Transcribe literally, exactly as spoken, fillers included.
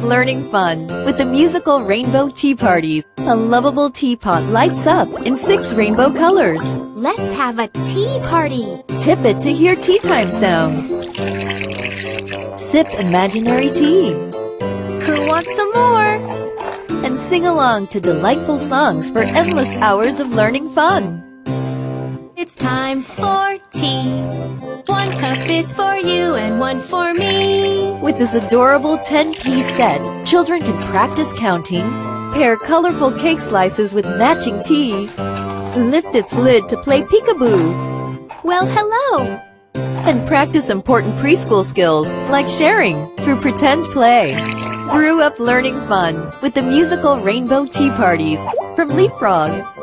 learning fun with the musical Rainbow Tea Parties. A lovable teapot lights up in six rainbow colors. Let's have a tea party. Tip it to hear tea time sounds. Sip imaginary tea. Who wants some more? And sing along to delightful songs for endless hours of learning fun. It's time for tea. One cup is for you and one for me. With this adorable ten-piece set, children can practice counting, pair colorful cake slices with matching tea, lift its lid to play peekaboo, Well, hello. and practice important preschool skills like sharing through pretend play. Brew up learning fun with the musical Rainbow Tea Parties from LeapFrog.